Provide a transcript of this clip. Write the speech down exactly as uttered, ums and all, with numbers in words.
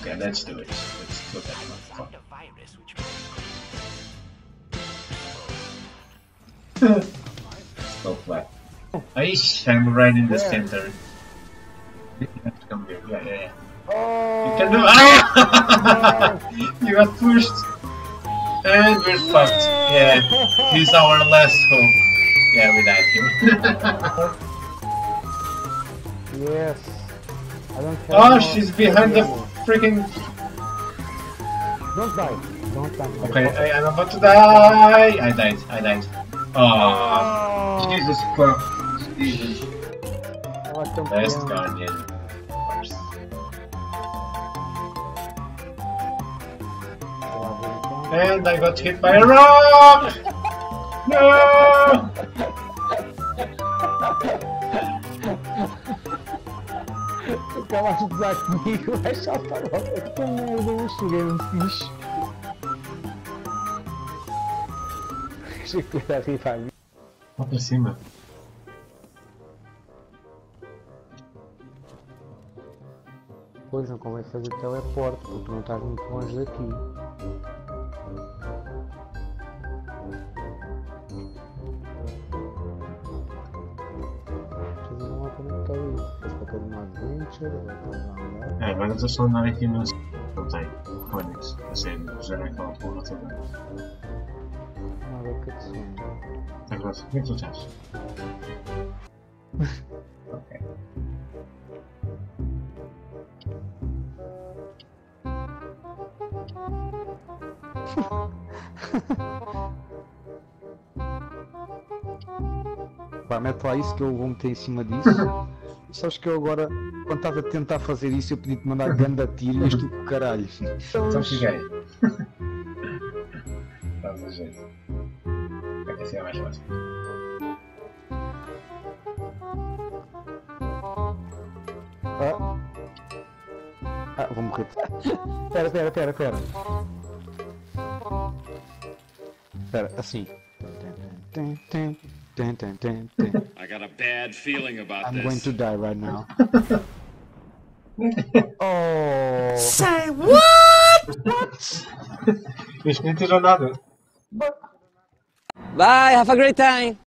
Okay, let's do it. Let's look at my phone. Go flat. Aish, I'm right in the Yeah. center. You have to come here. Yeah, yeah, yeah. Oh, You can do. Ah! You got pushed. And we're fucked. Yeah, he's our last hope. Yeah, we died here. Yes. I don't have Oh, no she's behind the ammo. freaking. Don't die. Don't die. Okay, I, I'm about to die. I died. I died. Oh, Oh, Jesus Christ. Jesus. ela é Last campeã. Guardian. Of course. Lá vem então. And I got hit by a rock! No! Acabaste de usar comigo, vai saltar logo. Que merda, eu cheguei um fixe. Achei que ia rir para mim. Lá pra cima. Pois não convém fazer teleporte, porque tu não estás muito longe daqui. Fazer um mapa não está ali. Depois para cada uma adventure, vai para lá. É, agora estou só a andar aqui no. Não tem. Conex. A sério, já é aquela porra toda. Nada que te sonho. Agora, o que é que tu estás? Ok. Pá, mete lá isso que eu vou meter em cima disso. Sabes que eu agora, quando estava a tentar fazer isso, eu pedi-te mandar ganda tiro e isto do caralho. Então fiquei. Dá-nos a jeito. É assim é mais fácil. Ah, ah vou morrer. Pera, pera, pera, pera. Pera, assim. I got a bad feeling about I'm this. going to die right now. Oh. Say what? Isto nem tirou nada. Bye, have a great time.